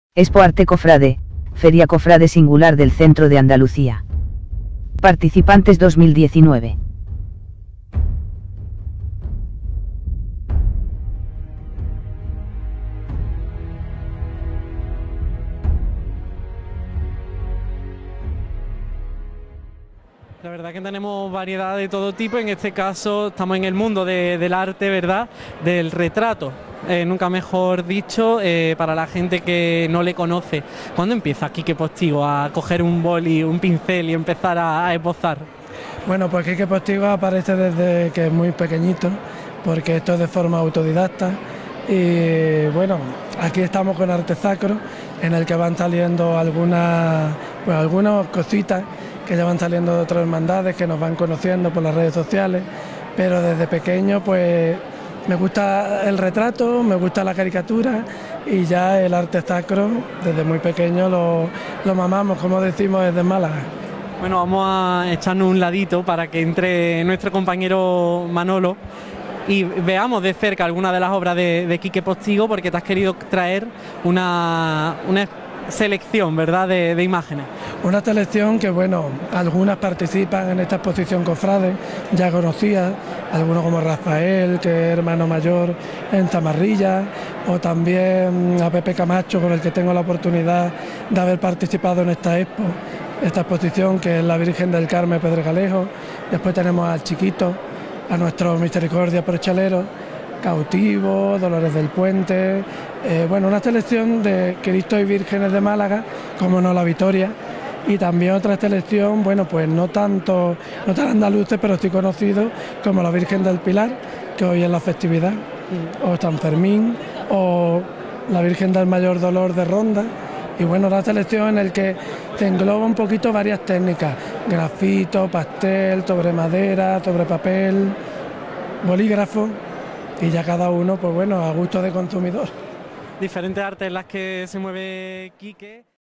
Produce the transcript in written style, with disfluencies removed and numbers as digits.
Expo Arte Cofrade, Feria Cofrade Singular del Centro de Andalucía. Participantes 2019. La verdad que tenemos variedad de todo tipo, en este caso estamos en el mundo del arte, ¿verdad? Del retrato, nunca mejor dicho, para la gente que no le conoce. ¿Cuándo empieza Quique Postigo a coger un boli, un pincel y empezar a esbozar? Bueno, pues Quique Postigo aparece desde que es muy pequeñito, porque esto es de forma autodidacta. Y bueno, aquí estamos con Arte Sacro, en el que van saliendo algunas cositas que ya van saliendo de otras hermandades, que nos van conociendo por las redes sociales, pero desde pequeño pues me gusta el retrato, me gusta la caricatura y ya el arte sacro desde muy pequeño lo mamamos, como decimos desde Málaga. Bueno, vamos a echarnos un ladito para que entre nuestro compañero Manolo y veamos de cerca algunas de las obras de Quique Postigo, porque te has querido traer una selección, ¿verdad?, de imágenes. Una selección que, bueno, algunas participan en esta exposición cofrade, ya conocidas, algunos como Rafael, que es hermano mayor en Zamarrilla, o también a Pepe Camacho, con el que tengo la oportunidad de haber participado en esta exposición, que es la Virgen del Carmen Pedregalejo. Después tenemos al Chiquito, a nuestro Misericordia Porchalero, Cautivo, Dolores del Puente, bueno, una selección de Cristo y Vírgenes de Málaga, como no la Vitoria, y también otra selección, bueno, pues no tan andaluces, pero sí conocidos, como la Virgen del Pilar, que hoy es la festividad, o San Fermín, o la Virgen del Mayor Dolor de Ronda. Y bueno, una selección en la que se engloba un poquito varias técnicas: grafito, pastel, sobre madera, sobre papel, bolígrafo, y ya cada uno, pues bueno, a gusto de consumidor. Diferentes artes en las que se mueve Quique.